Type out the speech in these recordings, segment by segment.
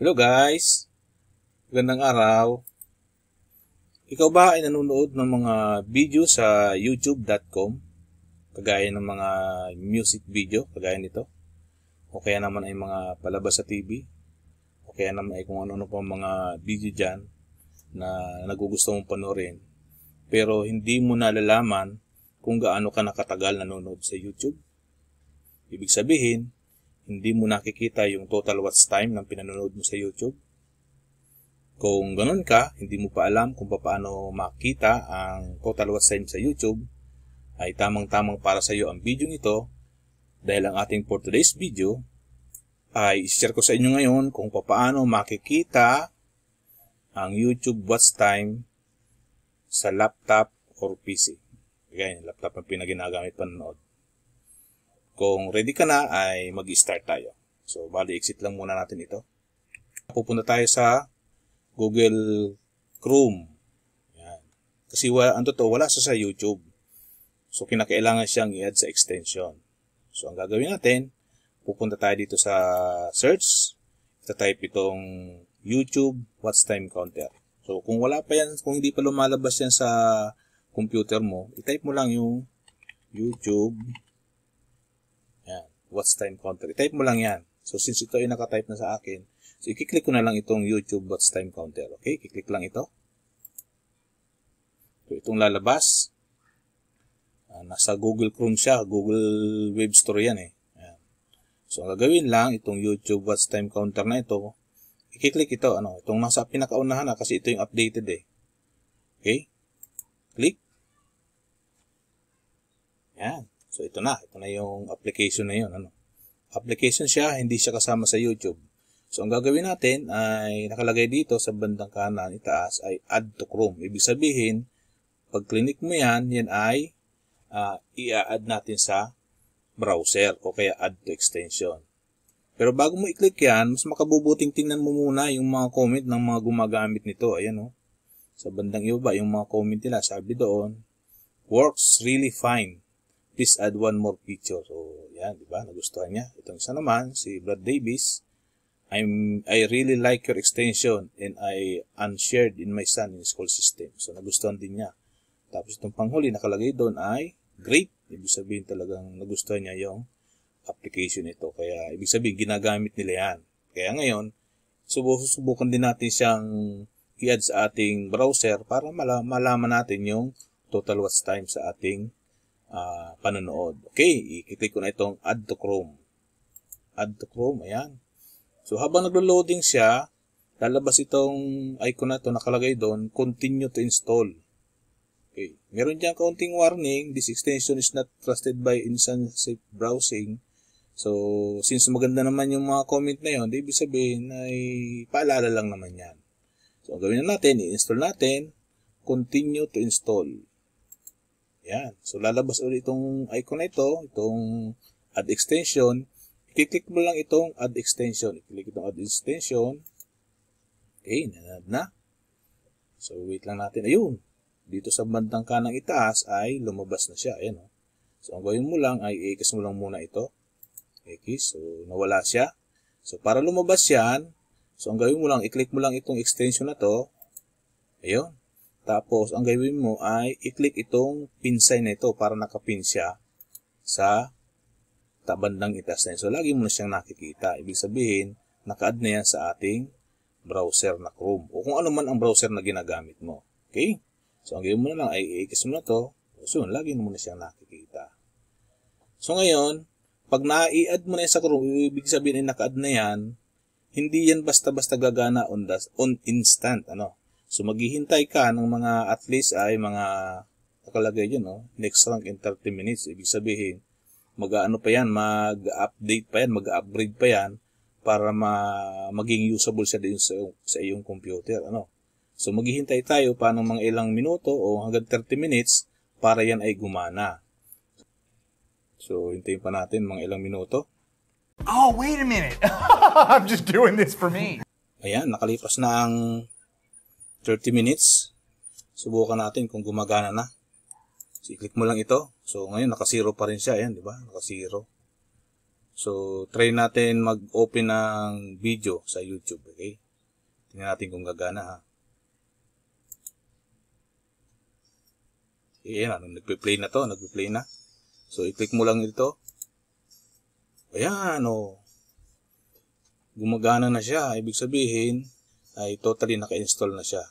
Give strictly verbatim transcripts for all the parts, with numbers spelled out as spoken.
Hello guys! Magandang araw. Ikaw ba ay nanonood ng mga video sa youtube dot com? Kagaya ng mga music video, kagaya nito? O kaya naman ay mga palabas sa T V? O kaya naman ay kung ano-ano pang mga video dyan na nagugusto mong panoorin. Pero hindi mo nalalaman kung gaano ka nakatagal nanonood sa YouTube? Ibig sabihin, hindi mo nakikita yung total watch time ng pinanonood mo sa YouTube. Kung ganun ka, hindi mo pa alam kung paano makita ang total watch time sa YouTube, ay tamang-tamang para sa iyo ang video nito dahil ang ating for today's video ay i-share ko sa inyo ngayon kung paano makikita ang YouTube watch time sa laptop or P C. Kaya yung laptop ang pinaginagamit panonood. Kung ready ka na, ay mag-start tayo. So, bali, exit lang muna natin ito. Pupunta tayo sa Google Chrome. Yan. Kasi wala, ang totoo, wala sa sa YouTube. So, kinakailangan siyang i-add sa extension. So, ang gagawin natin, pupunta tayo dito sa search. Ita-type itong YouTube watch time counter. So, kung wala pa yan, kung hindi pa lumalabas yan sa computer mo, i-type mo lang yung YouTube watch time counter. I-type mo lang yan. So, since ito ay naka-type na sa akin, so, i-click ko na lang itong YouTube watch time counter. Okay? I-click lang ito. So, itong lalabas. Uh, nasa Google Chrome siya. Google Web Store yan eh. Ayan. So, ang gagawin lang, itong YouTube watch time counter na ito, i-click ito. Ano? Itong nasa pinakaunahan na kasi ito yung updated eh. Okay? Click. Ayan. So, ito na. Ito na yung application na yun. Ano? Application siya, hindi siya kasama sa YouTube. So, ang gagawin natin ay nakalagay dito sa bandang kanan, itaas, ay add to Chrome. Ibig sabihin, pag click mo yan, yan ay uh, i-add natin sa browser o kaya add to extension. Pero bago mo i-click yan, mas makabubuting tingnan mo muna yung mga comment ng mga gumagamit nito. Ayan o. Sa bandang iba, yung mga comment nila, sabi doon, works really fine. Please add one more feature. So, yan, di ba? Nagustuhan niya. Itong isa naman, si Brad Davis. I'm, I really like your extension and I unshared in my son in school system. So, nagustuhan din niya. Tapos, itong panghuli, nakalagay doon ay great. Ibig sabihin talagang nagustuhan niya yung application nito. Kaya, ibig sabihin, ginagamit nila yan. Kaya ngayon, subukan din natin siyang i-add sa ating browser para malaman natin yung total watch time sa ating Uh, panonood. Okay, i-click ko na itong add to Chrome. Add to Chrome, ayan. So, habang naglo-loading siya, lalabas itong icon na ito, nakalagay doon, continue to install. Okay, meron dyan kaunting warning, this extension is not trusted by insensitive browsing. So, since maganda naman yung mga comment na yun, ibig sabihin ay paalala lang naman yan. So, gawin na natin, i-install natin, continue to install. Yan. So, lalabas ulit itong icon na ito, itong add extension. I-click mo lang itong add extension. I-click itong add extension. Okay, nanad na. So, wait lang natin. Ayun. Dito sa bandang kanang itaas ay lumabas na siya. Ayan. Oh. So, ang gawin mo lang ay i-X mo lang muna ito. X. So, nawala siya. So, para lumabas yan, so, ang gawin mo lang, i-click mo lang itong extension na to. Ayun. Tapos, ang gawin mo ay i-click itong pin sign na ito para nakapin siya sa tabandang itaas na yun. So, lagi mo na siyang nakikita. Ibig sabihin, naka-add na yan sa ating browser na Chrome. O kung ano man ang browser na ginagamit mo. Okay? So, ang gawin mo na lang ay i-X mo na ito. So, lagi mo na siyang nakikita. So, ngayon, pag na-i-add mo na yan sa Chrome, ibig sabihin ay naka-add na yan, hindi yan basta-basta gagana on, the, on instant. Ano? So, maghihintay ka ng mga at least ay mga nakalagay yun, no? Next rank in thirty minutes. Ibig sabihin, mag-ano pa yan, mag-update pa yan, mag-upgrade pa yan para ma maging usable siya din sa, sa iyong computer. Ano? So, maghihintay tayo pa ng mga ilang minuto o hanggang thirty minutes para yan ay gumana. So, hintayin pa natin mga ilang minuto. Oh, wait a minute. I'm just doing this for me. Ayan, nakalipas na ang thirty minutes. Subukan natin kung gumagana na. So, i-click mo lang ito. So, ngayon, naka-zero pa rin siya. Ayan, di ba? Naka-zero. So, try natin mag-open ng video sa YouTube, okay? Tingnan natin kung gagana, ha. Ayan, nagpe-play na to, nagpe-play na. So, i-click mo lang ito. Ayan, o. Gumagana na siya. Ibig sabihin, ay totally naka-install na siya.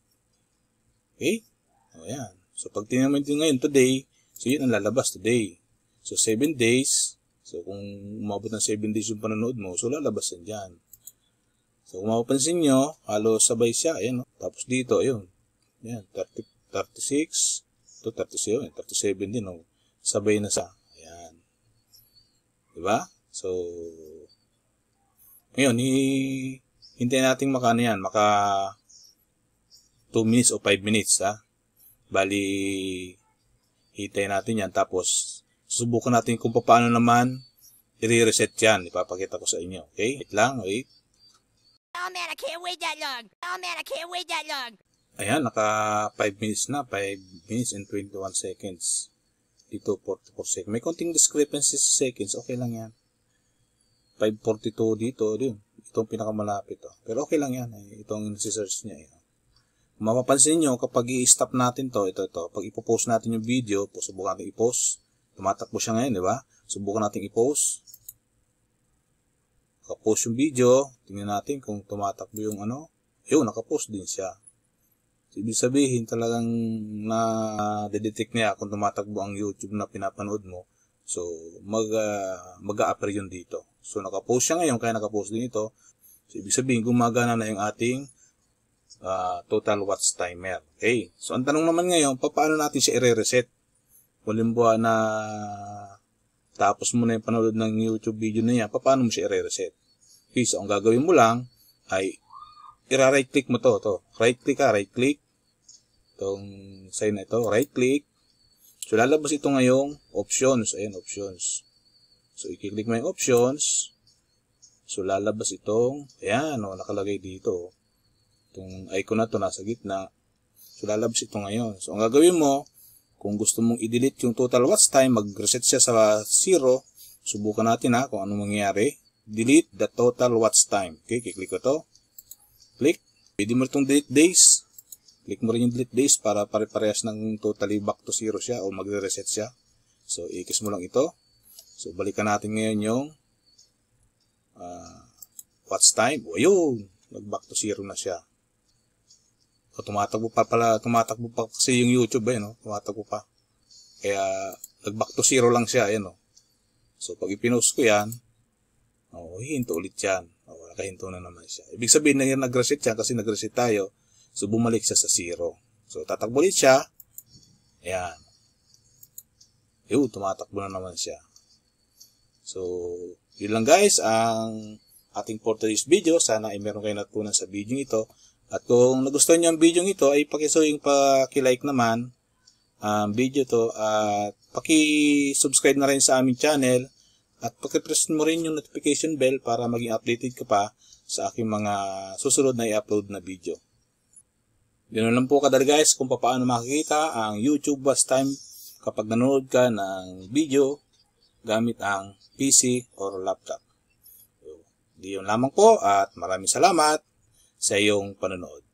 Okay? O, ayan. So, pag tingnan mo ito ngayon, today, so yun ang lalabas today. So, seven days. So, kung umabot ng seven days yung panonood mo, so lalabas yan dyan. So, kung mapapansin nyo, halos sabay siya. Ayan, no? Tapos dito, ayun. Ayan, thirty, thirty-six. Ito, thirty-seven. thirty-seven din, no? Sabay na sa. Ayan. Diba? So, ngayon, hintayin natin maka ano yan, maka two minutes o five minutes, ha? Bali, hintayin natin yan. Tapos, susubukan natin kung paano naman i-reset yan. Ipapakita ko sa inyo. Okay? Wait lang, wait. Oh man, I can't wait that long. Oh man, I can't wait that long. Ayan, naka five minutes na. five minutes and twenty-one seconds. Dito, forty-four seconds. May konting discrepancy sa seconds. Okay lang yan. five forty-two dito. Dito. Itong pinakamalapit. Oh. Pero okay lang yan. Eh. Itong search niya. Eh. Kung mapapansin nyo, kapag i-stop natin to, ito, ito. Pag ipopost natin yung video, subukan natin i-post. Tumatakbo siya ngayon, di ba? Subukan natin i-post. Naka-post yung video. Tingnan natin kung tumatakbo yung ano. Yun, naka-post din siya. So, ibig sabihin talagang na-detect niya kung tumatakbo ang YouTube na pinapanood mo. So, mag, uh, mag-a-appear yun dito. So, naka-post siya ngayon, kaya naka-post din ito. So, ibig sabihin, gumagana na yung ating uh, total watch timer. Okay. So, ang tanong naman ngayon, paano natin siya i-reset? Halimbawa na tapos mo na yung panood ng YouTube video na yan, paano mo siya i-reset? Okay, so ang gagawin mo lang ay i-right click mo to, to. Right click ka, right click. Itong sign na ito, right click. So lalabas ito ngayong options. Ayan, options. So i-click mo yung options. So lalabas itong, ayan, o, nakalagay dito. Itong icon na to nasa gitna. So lalabas ito ngayon. So ang gagawin mo, kung gusto mong i-delete yung total watch time, mag-reset siya sa zero. Subukan natin ha kung anong mangyayari. Delete the total watch time. Okay, kiklik ko to. Click. Pwede mo itong delete days. Click mo rin yung delete days para pare-parehas ng totally back to zero siya o magre-reset siya. So, i-kiss mo lang ito. So, balikan natin ngayon yung uh, watch time. O, yun. Nag-back to zero na siya. O, tumatakbo pa pala, tumatakbo pa kasi yung YouTube, eh, no? Tumatakbo pa. Kaya, nag-back to zero lang siya, eh, no? So, pag ipinost ko yan, o, hinto ulit yan. O, nakahinto na naman siya. Ibig sabihin na yan nag-reset siya kasi nag-reset tayo. So, bumalik siya sa zero. So, tatakbo ulit siya. Ayan. Yun, tumatakbo na naman siya. So, yun lang guys, ang ating for today's video. Sana ay meron kayo natutunan sa video ito. At kung nagustuhan niyo ang video ito, ay pakisuing paki-like naman ang um, video to at paki-subscribe na rin sa aming channel at paki-press mo rin yung notification bell para maging updated ka pa sa aking mga susunod na i-upload na video. Yun lang po kadali guys kung paano makikita ang YouTube watch time kapag nanonood ka ng video gamit ang P C or laptop. So, yun lamang po at maraming salamat sa iyong panonood.